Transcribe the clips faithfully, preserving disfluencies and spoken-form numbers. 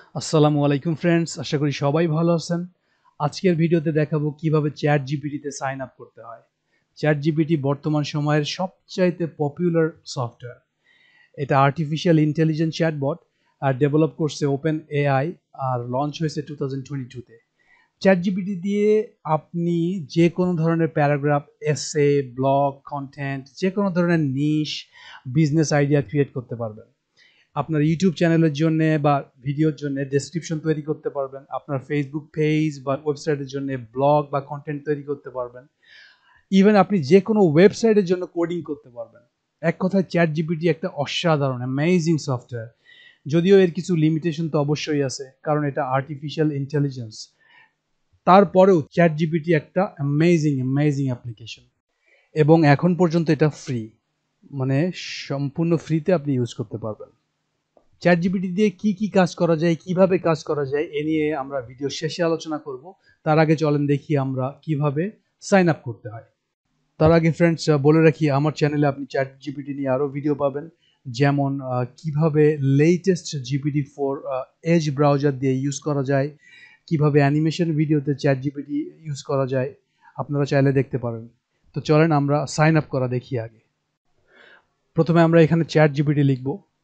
আসসালামু আলাইকুম ফ্রেন্ডস, আশা করি সবাই ভালো আছেন। আজকের ভিডিওতে দেখাবো কিভাবে চ্যাট জিপিটিতে সাইন আপ করতে হয়। চ্যাট জিপিটি বর্তমান সময়ের সবচাইতে পপুলার সফটওয়্যার। এটা আর্টিফিশিয়াল ইন্টেলিজেন্স চ্যাটবট আর ডেভেলপ করছে ওপেন এআই আর লঞ্চ হয়েছে টু থাউজেন্ড টোয়েন্টি টুতে। চ্যাট জিপিটি দিয়ে আপনি যে কোনো ধরনের প্যারাগ্রাফ, এসে, ব্লগ, কন্টেন্ট, যে কোনো ধরনের নিশ বিজনেস আইডিয়া ক্রিয়েট করতে পারবেন। আপনার ইউটিউব চ্যানেলের জন্য বা ভিডিওর জন্য ডেসক্রিপশন তৈরি করতে পারবেন। আপনার ফেসবুক পেজ বা ওয়েবসাইটের জন্য ব্লগ বা কন্টেন্ট তৈরি করতে পারবেন। ইভেন আপনি যে কোনো ওয়েবসাইটের জন্য কোডিং করতে পারবেন। এক কথায় চ্যাট জিপিটি একটা অসাধারণ অ্যামেজিং সফটওয়্যার। যদিও এর কিছু লিমিটেশন তো অবশ্যই আছে, কারণ এটা আর্টিফিশিয়াল ইন্টেলিজেন্স। তারপরেও চ্যাট জিপিটি একটা অ্যামেজিং অ্যামেজিং অ্যাপ্লিকেশন এবং এখন পর্যন্ত এটা ফ্রি, মানে সম্পূর্ণ ফ্রিতে আপনি ইউজ করতে পারবেন। চ্যাট জিপিটি দিয়ে কি কি কাজ করা যায়, কিভাবে কাজ করা যায়, এ নিয়ে আমরা ভিডিও শেষে আলোচনা করব। তার আগে চলেন দেখি আমরা কিভাবে সাইন আপ করতে হয়। তার আগে ফ্রেন্ডস বলে রাখি, আমার চ্যানেলে আপনি চ্যাট জিপিটি নিয়ে আরও ভিডিও পাবেন, যেমন আহ, কিভাবে latest GPT four Edge browser দিয়ে ইউজ করা যায়, কিভাবে অ্যানিমেশন ভিডিওতে চ্যাট জিপিটি ইউজ করা যায়, আপনারা চাইলে দেখতে পারেন। তো চলেন আমরা সাইন আপ করা দেখি আগে। প্রথমে আমরা এখানে চ্যাট জিপিটি লিখব,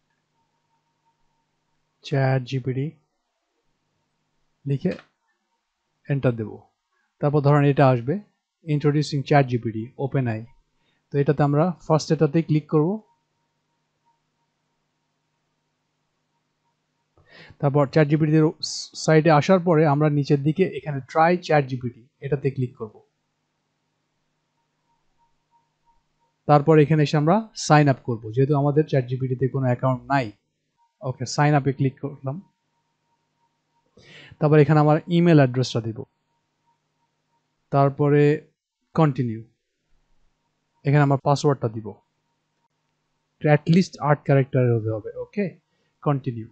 চ্যাট জিপিটি লিখে এন্টার দেব। তারপর ধরেন এটা আসবে, introducing ChatGPT OpenAI. তো এটাতে আমরা ফার্স্ট এটাতে ক্লিক করব। তারপর চ্যাট জিপিটির সাইটে আসার পরে আমরা নিচের দিকে এখানে ট্রাই চ্যাট জিপিটি এটাতে ক্লিক করব। তারপর এখানে এসে আমরা সাইন আপ করব, যেহেতু আমাদের চ্যাট জিপিটিতে কোনো অ্যাকাউন্ট নাই। ওকে, সাইন আপে ক্লিক করলাম। তারপর এখানে আমার ইমেল অ্যাড্রেসটা দিব, তারপরে কন্টিনিউ। এখানে আমার পাসওয়ার্ডটা দিব, অ্যাটলিস্ট আট ক্যারেক্টারের হতে হবে। Okay, continue.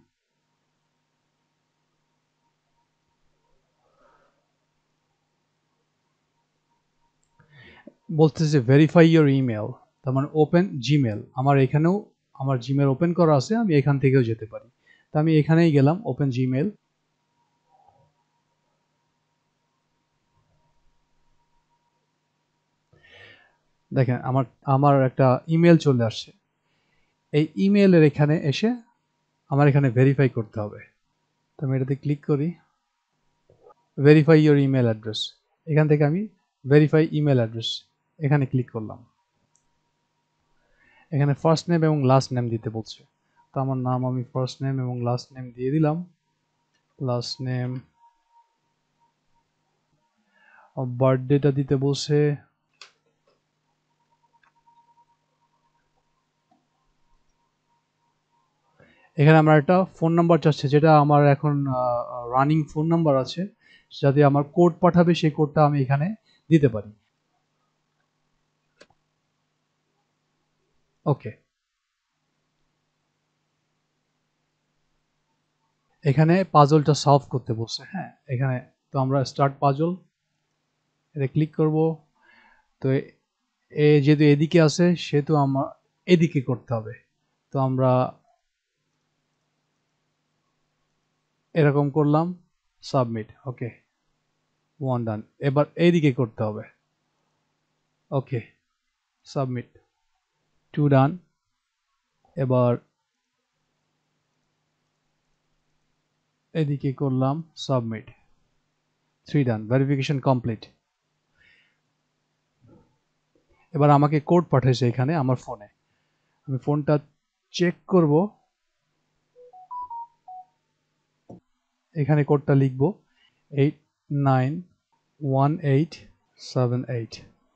বলতেছে ভেরিফাই ইওর ইমেল, তার মানে ওপেন জিমেল। আমার এখানেও আমার জিমেল ওপেন করা আছে, আমি এখান থেকেও যেতে পারি। তা আমি এখানেই গেলাম, ওপেন জিমেল। দেখেন আমার আমার একটা ইমেল চলে আসছে। এই ইমেলের এখানে এসে আমার এখানে ভেরিফাই করতে হবে। তো আমি এটাতে ক্লিক করি, ভেরিফাই ইওর ইমেল অ্যাড্রেস। এখান থেকে আমি ভেরিফাই ইমেল অ্যাড্রেস এখানে ক্লিক করলাম। এখানে ফার্স্ট নেম এবং লাস্ট নেম দিতে বলছে। তো আমার নাম আমি ফার্স্ট নেম এবং লাস্ট নেম দিয়ে দিলাম। লাস্ট নেম, বার্থডেটা দিতে বলছে। এখানে আমার একটা ফোন নাম্বার চাচ্ছে, যেটা আমার এখন রানিং ফোন নাম্বার আছে, যাতে আমার কোড পাঠাবে সেই কোডটা আমি এখানে দিতে পারি। ওকে, এখানে পাজলটা সলভ করতে বলছে। হ্যাঁ, এখানে তো আমরা স্টার্ট পাজল এটা ক্লিক করব। তো এ যেহেতু এদিকে আছে সেহেতু আমার এদিকে করতে হবে। তো আমরা এরকম করলাম, সাবমিট। ওকে, ওয়ান ডান। এবার এইদিকে করতে হবে। Okay, submit, two done. এবার এদিকে করলাম, submit, three done, verification complete. এবার আমাকে কোড পাঠিয়েছে এখানে আমার ফোনে। আমি ফোনটা চেক করব, এখানে কোডটা লিখব, eight nine one eight seven eight.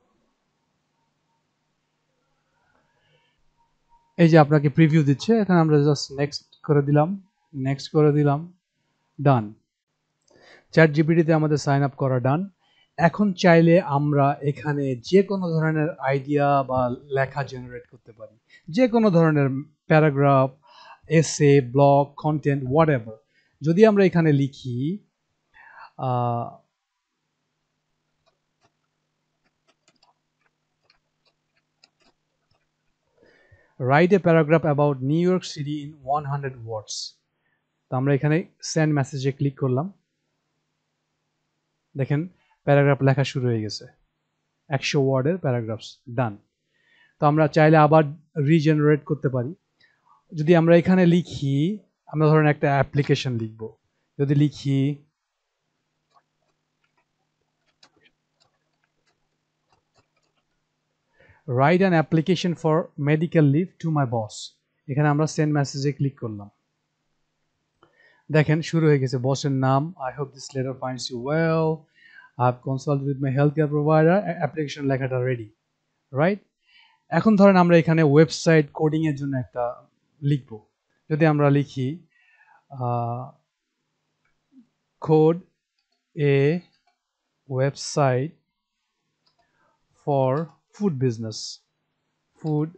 এই যে আপনাকে প্রিভিউ দিচ্ছে, এখানে আমরা জাস্ট নেক্সট করে দিলাম, নেক্সট করে দিলাম, ডান। চ্যাট জিপিটিতে আমাদের সাইন আপ করা ডান। এখন চাইলে আমরা এখানে যে কোনো ধরনের আইডিয়া বা লেখা জেনারেট করতে পারি, যে কোনো ধরনের প্যারাগ্রাফ, এসে, ব্লগ, কন্টেন্ট, হোয়াট এভার। যদি আমরা এখানে লিখি write a paragraph about New York City in one hundred words, তো আমরা এখানে সেন্ড মেসেজে ক্লিক করলাম, দেখেন প্যারাগ্রাফ লেখা শুরু হয়ে গেছে, একশো ওয়ার্ডের প্যারাগ্রাফস ডান। তো আমরা চাইলে আবার রিজেনারেট করতে পারি। যদি আমরা এখানে লিখি, আমরা ধরেন একটা অ্যাপ্লিকেশন লিখব, যদি লিখি write an application for medical leave to my boss, এখানে আমরা সেন্ড মেসেজে ক্লিক করলাম, দেখেন শুরু হয়ে গেছে বসের নাম, I hope this letter finds you well, I have consulted with my health care provider, application লেখাটা রেডি, রাইট। এখন ধরেন আমরা এখানে ওয়েবসাইট কোডিং এর জন্য একটা লিখব, যদি আমরা লিখি code a website for food business, food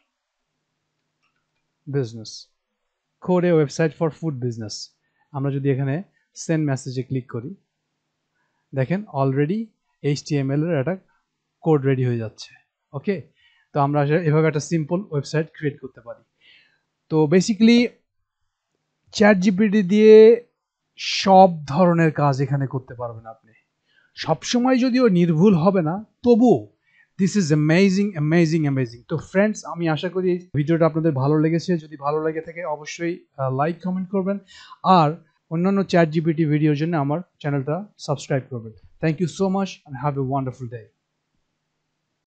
business, code a website for food business. আমরা যদি এখানে সেন্ড মেসেজে ক্লিক করি, দেখেন অলরেডি এইচটিএমএল এর একটা কোড রেডি হয়ে যাচ্ছে। ওকে, তো আমরা এভাবে একটা সিম্পল ওয়েবসাইট ক্রিয়েট করতে পারি। তো বেসিক্যালি চ্যাট জিপিটি দিয়ে সব ধরনের কাজ এখানে করতে পারবেন আপনি, সবসময় যদিও নির্ভুল হবে না, তবুও this is amazing amazing amazing. তো ফ্রেন্ডস, আমি আশা করি ভিডিওটা আপনাদের ভালো লেগেছে, যদি ভালো লেগে থাকে অবশ্যই লাইক কমেন্ট করবেন, আর অন্যান্য চ্যাট জিপিটি ভিডিওর জন্য আমার চ্যানেলটা সাবস্ক্রাইব করবেন। Thank you so much and have a wonderful day.